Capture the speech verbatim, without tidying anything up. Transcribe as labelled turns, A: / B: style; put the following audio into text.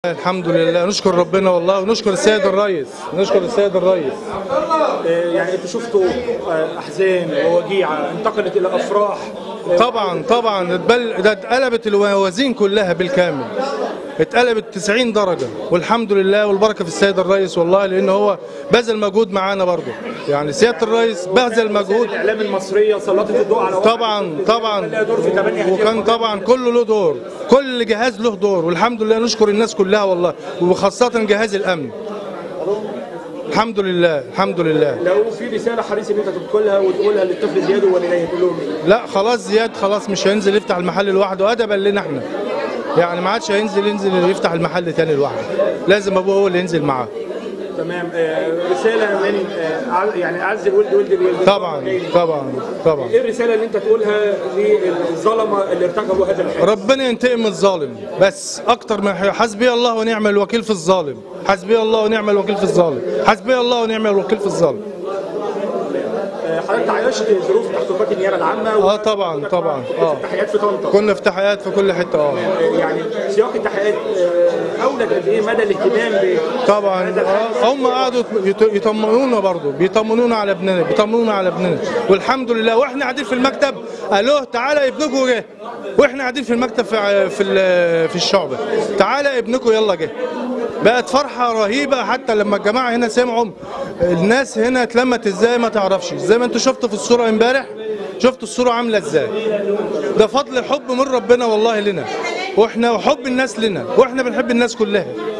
A: الحمد لله، نشكر ربنا والله ونشكر السيد الرئيس، نشكر السيد الرئيس.
B: يعني انتوا شفتوا احزان ووجيعه انتقلت الى افراح.
A: طبعا طبعا ده اتقلبت الموازين كلها بالكامل، اتقلبت تسعين درجه، والحمد لله والبركه في السيد الرئيس والله، لان هو بذل مجهود معانا برضه. يعني سياده الرئيس بذل مجهود.
B: الاعلام المصريه سلطت الضوء على
A: طبعا طبعا وكان طبعا كله له دور، كل جهاز له دور، والحمد لله نشكر الناس كلها والله، وخاصه جهاز الامن. الحمد لله الحمد لله.
B: لو في رساله حريص ان انت تدخلها وتقولها للطفل زياد ووالديه تقول لهم ايه؟
A: لا خلاص زياد خلاص مش هينزل يفتح المحل لوحده ادبا لنا احنا. يعني ما عادش هينزل ينزل يفتح المحل تاني لوحده، لازم ابوه هو اللي ينزل معاه.
B: تمام. آه رساله من آه يعني اعز الولد ولد الولد.
A: طبعا طبعا طبعا.
B: ايه الرساله اللي انت تقولها للظلمه اللي ارتكبوا هذا الحادث؟
A: ربنا ينتقم من الظالم بس اكتر من حسبي الله ونعم الوكيل في الظالم، حسبي الله ونعم الوكيل في الظالم، حسبي الله ونعم الوكيل في الظالم.
B: حضرتك عايشت ظروف تحقيقات النيابه العامه؟
A: اه طبعا طبعا. اه
B: في التحقيقات في طنطا.
A: كنا في تحقيقات في كل حته. اه
B: يعني سياق التحقيقات اولى قد ايه مدى الاهتمام ب
A: طبعا. آه هم قعدوا يطمنونا برضه، بيطمنونا على ابننا، بيطمنونا على ابننا، والحمد لله. واحنا قاعدين في المكتب قالوه تعالى ابنكم جه، واحنا قاعدين في المكتب في في في الشعبه تعالى ابنكم يلا جه. بقت فرحه رهيبه، حتى لما الجماعه هنا سمعوا الناس هنا اتلمت ازاي ما تعرفش، زي ما انتوا شفتوا في الصوره امبارح، شفتوا الصوره عامله ازاي. ده فضل الحب من ربنا والله لنا، واحنا وحب الناس لنا، واحنا بنحب الناس كلها.